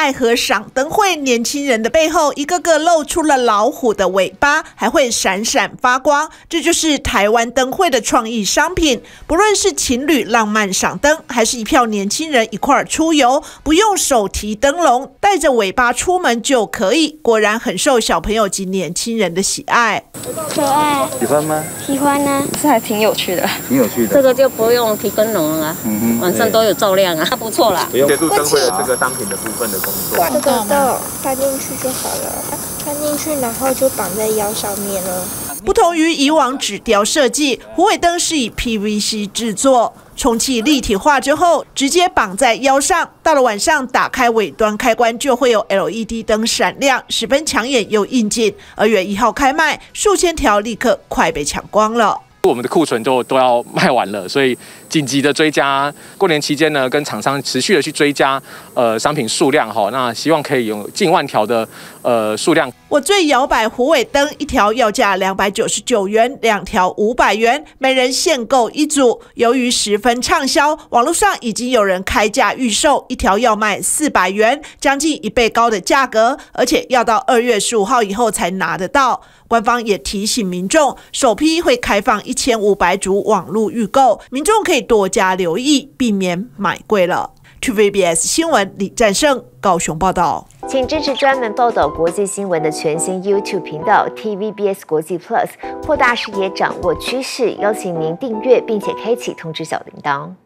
爱河赏灯会，年轻人的背后一个个露出了老虎的尾巴，还会闪闪发光。这就是台湾灯会的创意商品。不论是情侣浪漫赏灯，还是一票年轻人一块出游，不用手提灯笼，带着尾巴出门就可以。果然很受小朋友及年轻人的喜爱。 可爱， 喜欢吗？ 喜欢啊， 这还挺有趣的， 挺有趣的。 这个就不用提灯笼了啊，晚上都有照亮啊，不错啦。 不用协助灯会的这个商品的部分的工作。 这个都插进去就好了，插进去然后就绑在腰上面了。 不同于以往纸雕设计，虎尾灯是以 PVC 制作。充气立体化之后，直接绑在腰上。到了晚上，打开尾端开关就会有 LED 灯闪亮，十分抢眼又应景。2月1号开卖，数千条立刻快被抢光了。 我们的库存都要卖完了，所以紧急的追加。过年期间呢，跟厂商持续的去追加商品数量哈，那希望可以有近万条的数量。 我最摇摆虎尾灯一条要价299元，2条500元，每人限购1组。由于十分畅销，网络上已经有人开价预售，一条要卖400元，将近1倍高的价格，而且要到2月15号以后才拿得到。官方也提醒民众，首批会开放1500组网络预购，民众可以多加留意，避免买贵了。TVBS 新闻李战胜高雄报道。 请支持专门报道国际新闻的全新 YouTube 频道 TVBS 国际 Plus， 扩大视野，掌握趋势。邀请您订阅并且开启通知小铃铛。